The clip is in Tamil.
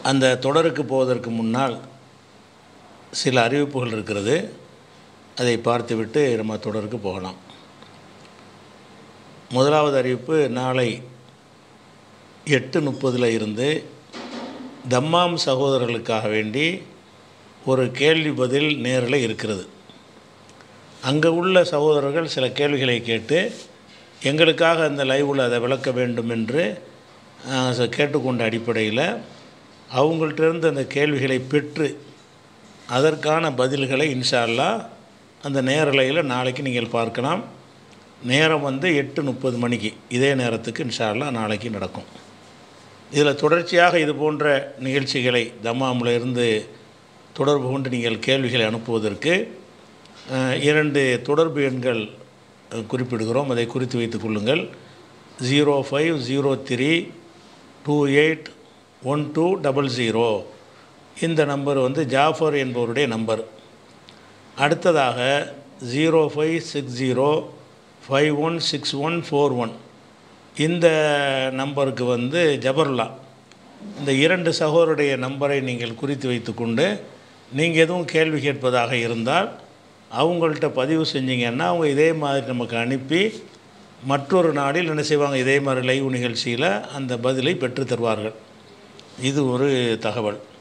அந்த தொடருக்கு போவதற்கு முன்னால் சில அறிவிப்புகள் இருக்கிறது. அதை பார்த்துவிட்டு நம்ம தொடருக்கு போகலாம். முதலாவது அறிவிப்பு, நாளை 8:30 இருந்து தம்மாம் சகோதரர்களுக்காக வேண்டி ஒரு கேள்வி பதில் நேரில் இருக்கிறது. அங்கே உள்ள சகோதரர்கள் சில கேள்விகளை கேட்டு எங்களுக்காக அந்த லைவில் அதை விளக்க வேண்டும் என்று கேட்டுக்கொண்ட அடிப்படையில் அவங்கள்ட்டிருந்து அந்த கேள்விகளை பெற்று அதற்கான பதில்களை இன்ஷா அல்லாஹ் அந்த நேரலையில் நாளைக்கு நீங்கள் பார்க்கலாம். நேரம் 8:30 மணிக்கு, இதே நேரத்துக்கு இன்ஷா அல்லாஹ் நாளைக்கு நடக்கும். இதில் தொடர்ச்சியாக இது போன்ற நிகழ்ச்சிகளை தம்மாமிலிருந்து தொடர்பு கொண்டு நீங்கள் கேள்விகளை அனுப்புவதற்கு 2 தொடர்பு எண்கள் குறிப்பிடுகிறோம். அதை குறித்து வைத்துக் கொள்ளுங்கள். 0503281200 இந்த நம்பர் ஜாஃபர் என்பவருடைய நம்பர். அடுத்ததாக 0560516141 இந்த நம்பருக்கு ஜபர்லா. இந்த 2 சகோதரருடைய நம்பரை நீங்கள் குறித்து வைத்துக்கொண்டு நீங்கள் எதுவும் கேள்வி கேட்பதாக இருந்தால் அவங்கள்ட்ட பதிவு செஞ்சீங்கன்னா அவங்க இதே மாதிரி நமக்கு அனுப்பி மற்றொரு நாளில் என்ன செய்வாங்க, இதே மாதிரி லைவ் நிகழ்ச்சியில் அந்த பதிலை பெற்று தருவார்கள். இது ஒரு தகவல்.